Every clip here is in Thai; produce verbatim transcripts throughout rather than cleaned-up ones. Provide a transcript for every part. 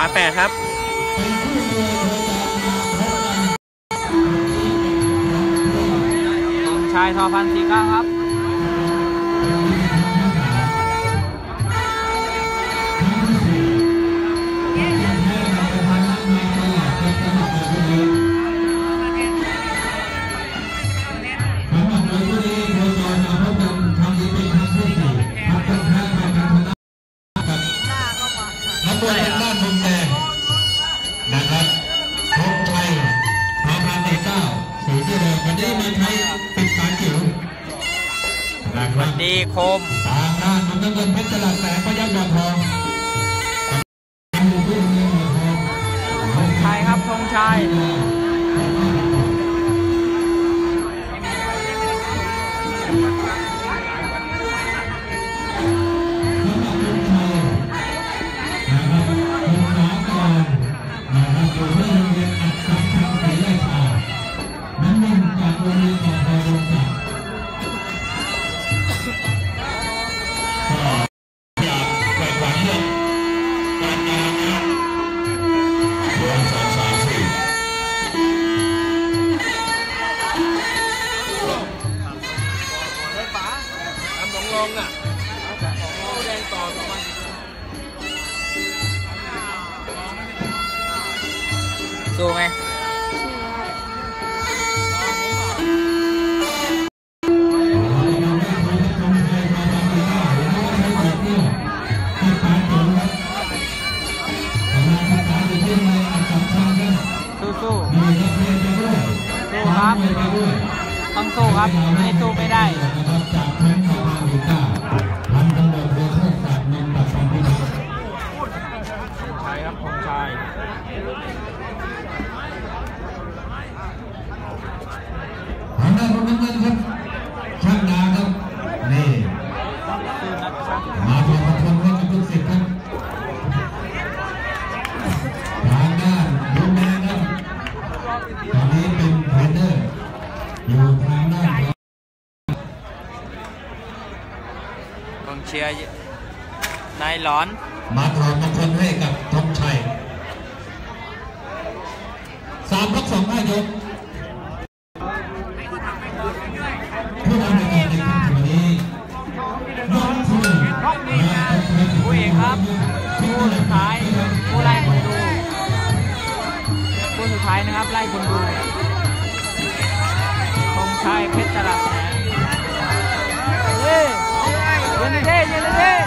าแปดครับชายทอพันสี่เก้าครับดีคมทางด้านน้ำเงินเพชรจรัสแสงพยัคฆ์ยอดทองธงชัยครับธงชัยสู้ไหมสู้สู้สู้ครับต้องสู้ครับไม่สู้ไม่ได้ใช่ครับของชายทางด้านของน้ำเงินครับช่างดาครับนี่มาทวงมาทวงให้กับทุกสิทธิ์ครับทางด้านลุงแดงครับตอนนี้เป็นเทรนเนอร์อยู่ทางด้านกองเชียร์นายหลอนมาทวงมาทวงให้กับธงชัยสามยกสองห้ายกผู้นำในการแข่งขันวันนี้น้องทีมผู้เอกครับผู้สุดท้ายผู้ไล่คนดูผู้สุดท้ายนะครับไล่คนดูธงชัยเพชรจรัสแสงเฮ้ยยืนเท่ยืนเท่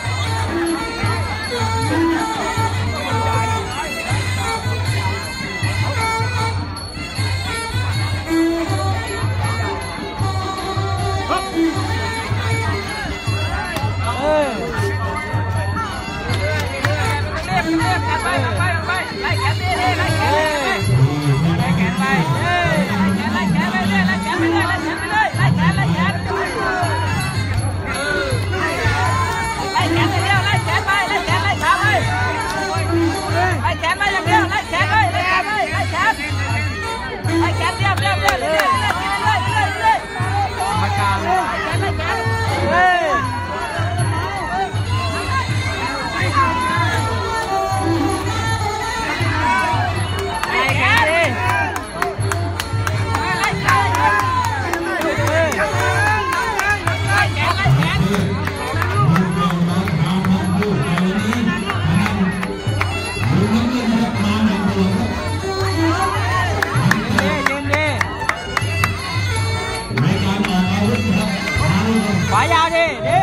ขวายาวดิดิ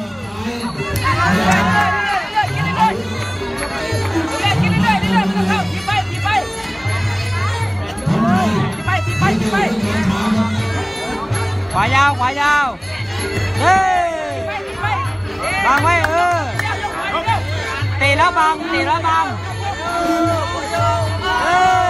ขวายาวขวายาวเฮ้ยบังไว้เออตีแล้วบังตีแล้วบังเฮ้ย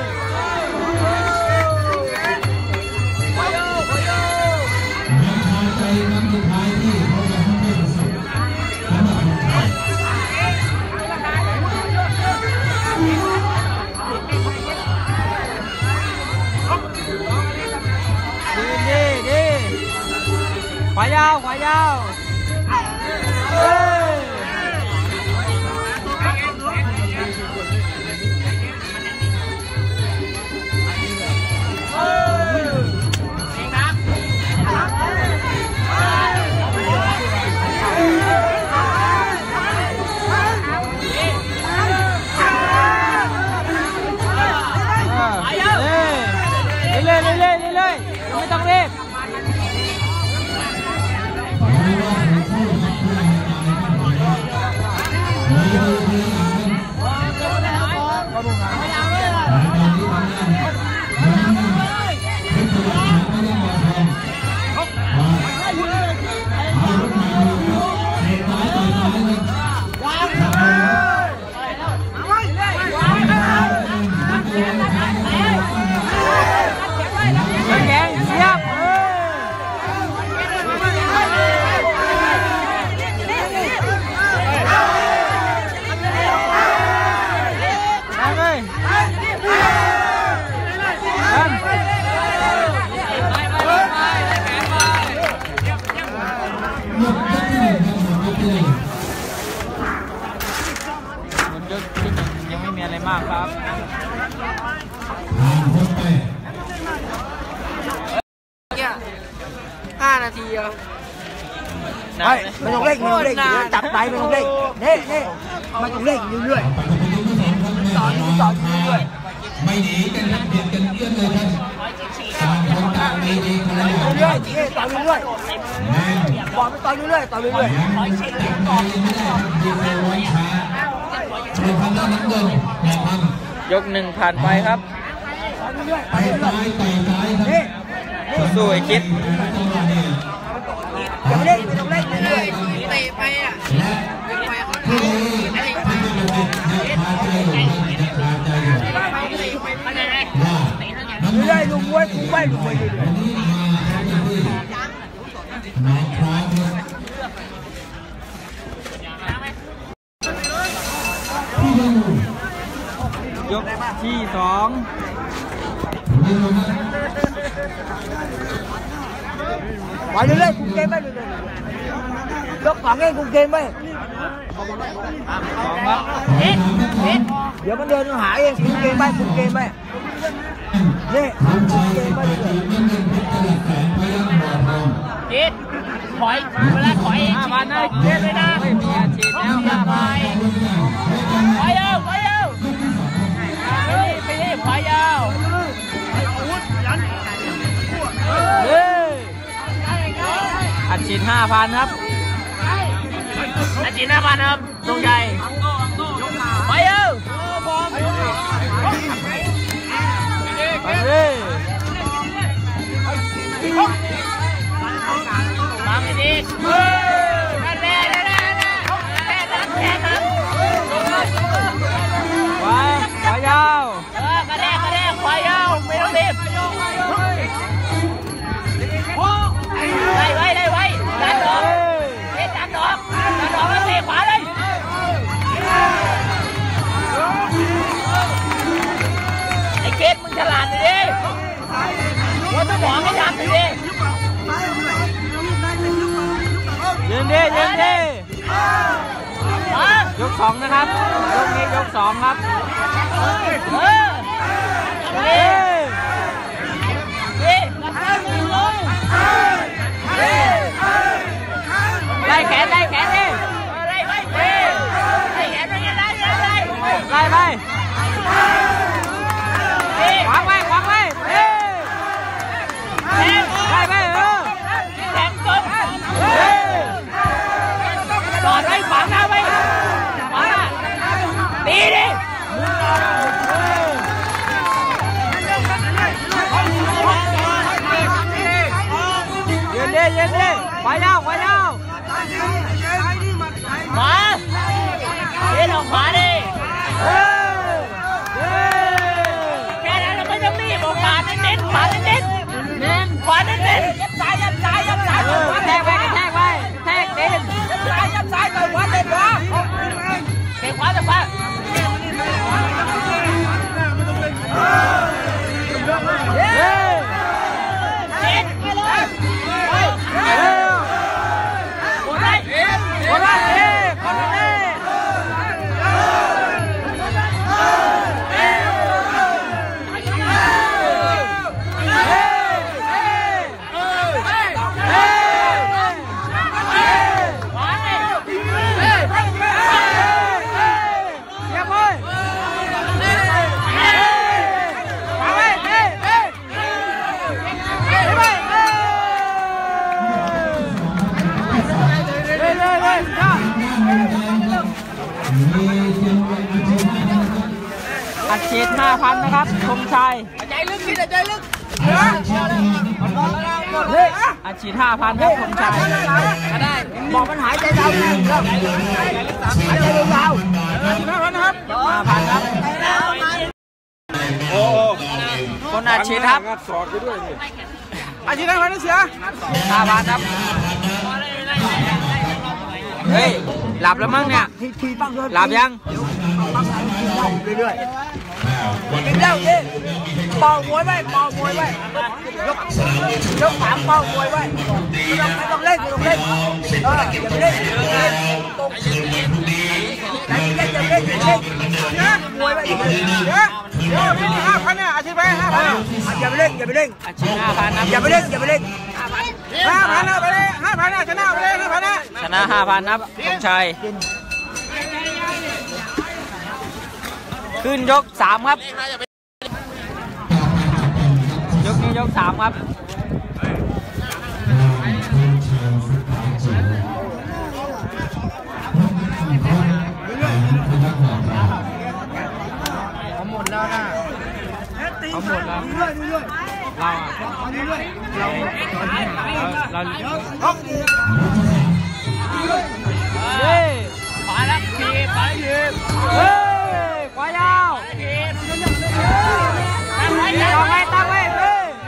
ขวายาวขวายาวเฮ้ยนาทีเหรอไม่ไม่ต้องเร่งไม่ต้องเร่งจับไปไม่ต้องเร่งนี่นี่ไม่ต้องเร่งเรื่อยๆต่อต่อเรื่อยๆไม่หนีกันครับเบียดกันเอื้อนเลยครับต่างคนต่างมีดีคนละอย่างเรื่อยๆต่อเรื่อยแม่งๆบอกไปต่อเรื่อยๆต่อเรื่อยยังจับใจไม่ได้ครับดีเซลไว้ช้าเป็นพันด้านน้ำเงินแข่งพันยกหนึ่งผ่านไปครับๆไปซ้ายไปซ้ายครับนี่สู้ไอ้คิดอย่าไปเร่งไม่ต้องเร่งเรื่อยเตะไปอ่ะและผู้นี้ที่จะเป็นยังคาใจอยู่ยังคาใจอยู่ว่าๆเรื่อยๆลุงมวยกูไปลุงมวยเรื่อยวันนี้มาที่น้องพร้อมครับพี่ดูๆยกที่สองดูครับไปเรื่อยๆกูเกมไปเรื่อยๆยกของเองกูเกมไปสองครับเดี๋ยวมันเดินหาเองกูเกมไปกูเกมไปนี่ทำใจเกมไปไปเรื่อยทีมันเงินเพชรตลาดแสนพยัญชนะทองคิดถอยเวลาถอยห้าพันนะเล่นเลยนะไม่มีอาชีพแล้วห้าพันถอยยาวถอยยาวไปนี่ถอยยาวเฮ้ยอัดฉีดห้าพันครับอัดฉีดห้าพันครับตรงใหญ่ถอยยาวไปเลยมาไม่ดีนั่นแหละนั่นแหละแค่นั้นแค่นั้นไปไปยาวเออกระแดกกระแดกถอยยาวไม่ต้องรีบไล่ไว้ไล่ไว้ดันออกเฮ้ยดันออกดันออกแล้วเตะขวาเลยไอ้เกตมึงฉลาดดิว่าสมองไม่ทันดิเย็นดีเย็นดียกสองนะครับยกนี้ยกสองครับเออเฮ้ยนี่กับข้าวมือเลยไล่แขนไล่แขนดิไล่ไว้ไล่แขนไปไล่ไล่ไล่ไล่ไปขวางไว้ขวางไว้เฮ้ยแทงไล่ไปเออแทงตรงเฮ้ยจอดไว้ขวางหน้าไว้ขวางหน้าตีดิเย็นดีเย็นดีไปยาวไปยาวขวาเดินออกขวาดิเฮ้ยเฮ้ยแค่นั้นเราไม่ต้องรีบออกขวาเน้นๆขวาเน้นๆเน้นขวาเน้นๆยัดซ้ายยัดซ้ายยัดซ้ายเออแทกไปแทกไปแทกเต็มยัดซ้ายยัดซ้ายไปขวาเตะขวาเตะขวาเตะขวาเฮ้ยเจ็ดไปเลยเฮ้ยโอ้ยคนละเอ้คนละเอ้อัดฉีดห้าพันนะครับธงชัยใจลึกพี่ใจลึกเฮ้ยอัดฉีดห้าพันครับธงชัยก็ได้บอกมันหายใจยาวเลยครับหายใจยาวห้าพันครับห้าพันครับโอ้คนอัดฉีดครับอัดฉีดห้าพันนะเสียห้าพันครับเฮ้ยหลับแล้วมั้งเนี่ยหลับยังเรื่อยๆกินเหล้าดิเป่ามวยไว้เป่ามวยไว้ยกยกสามเป่ามวยไว้ไม่ต้องไม่ต้องเล่นไม่ต้องเล่นเอออย่าไปเล่นอย่าไปเล่นตรงอย่าไปเล่นอย่าไปเล่นอย่าไปเล่นนะมวยไว้อย่าไปเล่นเดี๋ยวเดี๋ยวพี่ห้าพันเนี่ยอาชีพไปห้าพันอย่าไปเล่นอย่าไปเล่นอาชีพห้าพันนะอย่าไปเล่นอย่าไปเล่นห้าพันเอาไปเลยห้าพันชนะไปเลยห้าพันนะชนะห้าพันครับธงชัยขึ้นยกสามครับยกนี้ยกสามครับเขาหมดแล้วนะเขาหมดแล้วเราเราเราเราเฮ้ยขวาแล้วทีขวายืมเฮ้ยขวายาวตั้งไว้ตั้งไว้ตั้งไว้เฮ้ย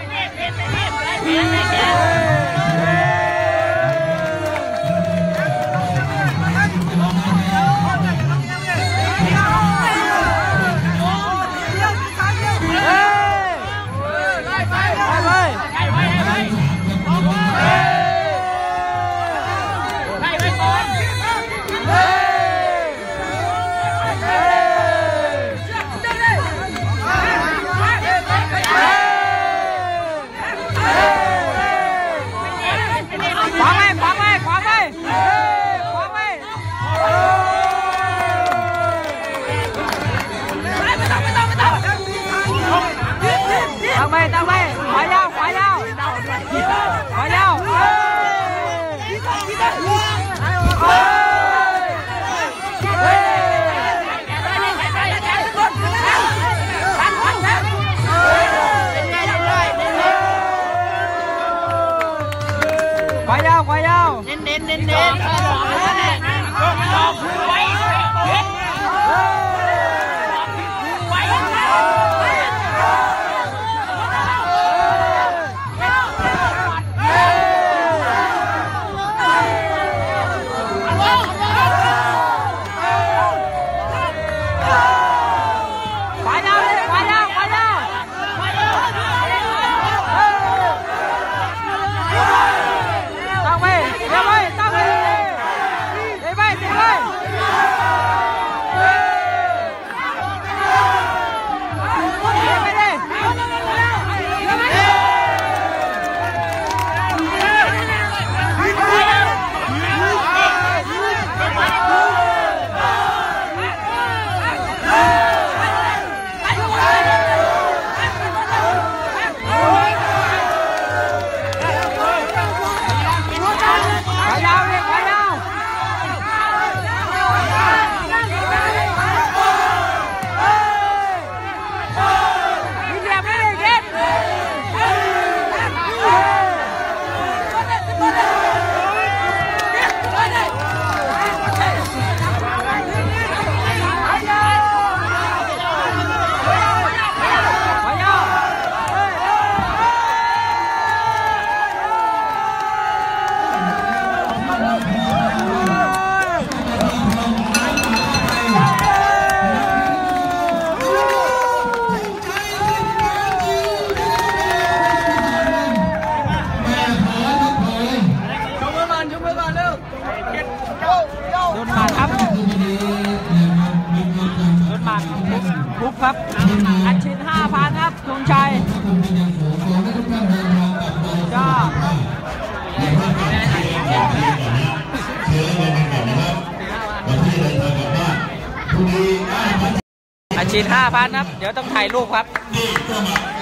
ตั้งไปตั้งไปขวายาวขวายาวขวายาวขวายาวขวายาวเน้นเน้นเน้นเน้นปุ๊บครับอัดฉีดห้าพันครับธงชัยจ้าอัดฉีดห้าพันครับเดี๋ยวต้องถ่ายรูปครับ